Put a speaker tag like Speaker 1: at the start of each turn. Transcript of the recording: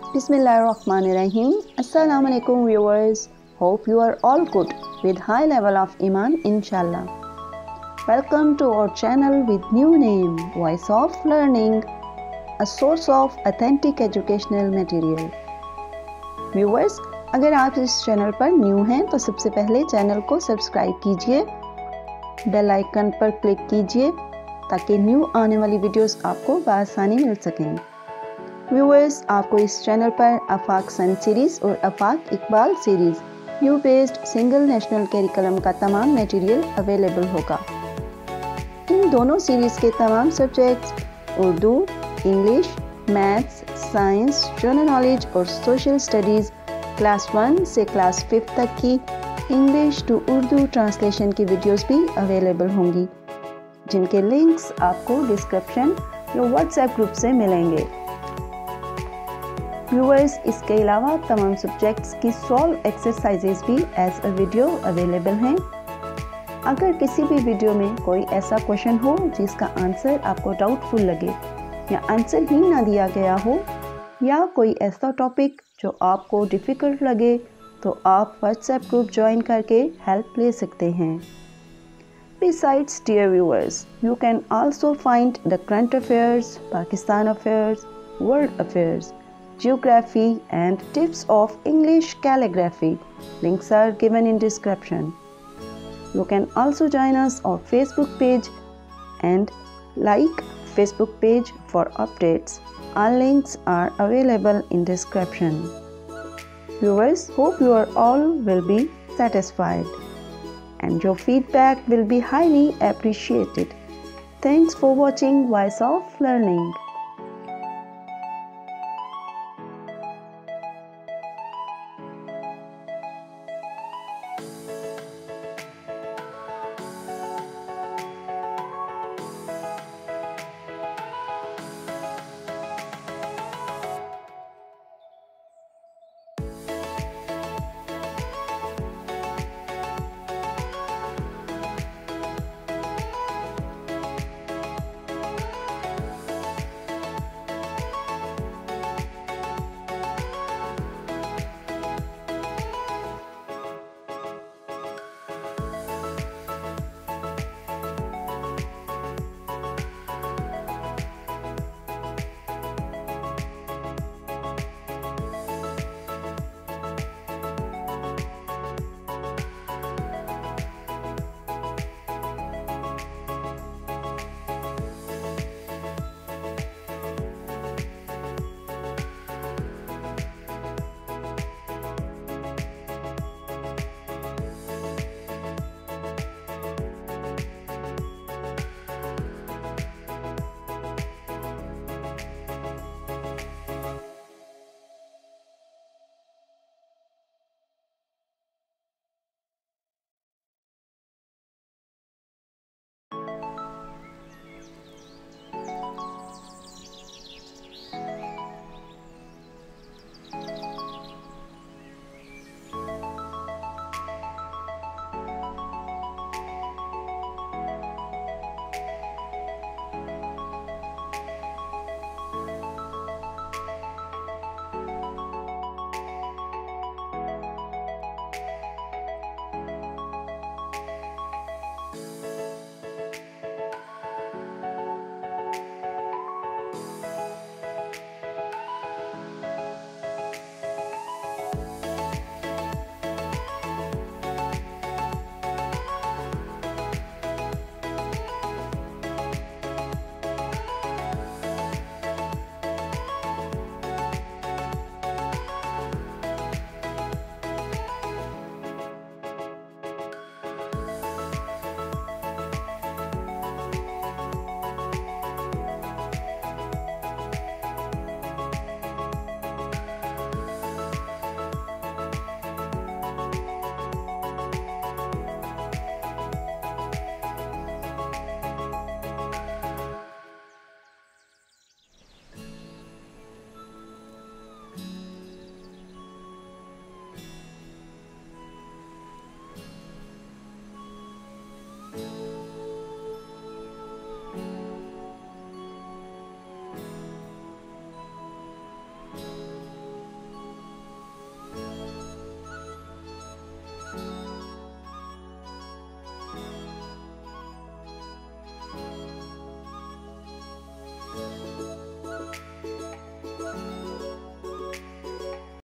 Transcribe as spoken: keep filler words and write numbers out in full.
Speaker 1: Bismillahirrahmanirrahim. Assalamu alaikum viewers. Hope you are all good with high level of Iman inshallah. Welcome to our channel with new name Voice of Learning, a source of authentic educational material. Viewers, अगर आप इस channel पर new हैं तो सबसे पहले channel को subscribe कीजिए, बेल आइकन पर क्लिक कीजिए ताकि न्यू आने वाली वीडियोस आपको बआसानी मिल सकें। व्यूअर्स, आपको इस चैनल पर आफाक सन सीरीज़ और आफाक इकबाल सीरीज़ यू बेस्ड सिंगल नेशनल करिकुलम का तमाम मटेरियल अवेलेबल होगा। इन दोनों सीरीज़ के तमाम subjects Urdu, English, maths, science, general knowledge और सोशल स्टडीज़ क्लास वन से क्लास फिफ्थ तक की इंग्लिश टू उर्दू ट्रांसलेशन की वीडियोस भी अवेलेबल होंगी, जिनके लिंक्स आपको डिस्क्रिप्शन या व्हाट्सएप ग्रुप से मिलेंगे। व्यूअर्स, इसके अलावा तमाम सब्जेक्ट्स की सॉल्व एक्सरसाइजेस भी एज अ वीडियो अवेलेबल हैं। अगर किसी भी वीडियो में कोई ऐसा क्वेश्चन हो जिसका आंसर आपको डाउटफुल लगे या आंसर ही ना दिया गया हो, या कोई ऐसा टॉपिक जो आपको डिफ़िकल्ट लगे, तो आप व्हाट्सएप ग्रुप ज्वाइन करके हेल्प ले सकते हैं। Besides, dear viewers, you can also find the current affairs, Pakistan affairs, world affairs, geography and tips of English calligraphy. Links are given in description. You can also join us on Facebook page and like Facebook page for updates. All links are available in description. Viewers, hope you are all will be satisfied and your feedback will be highly appreciated. Thanks for watching Voice of Learning.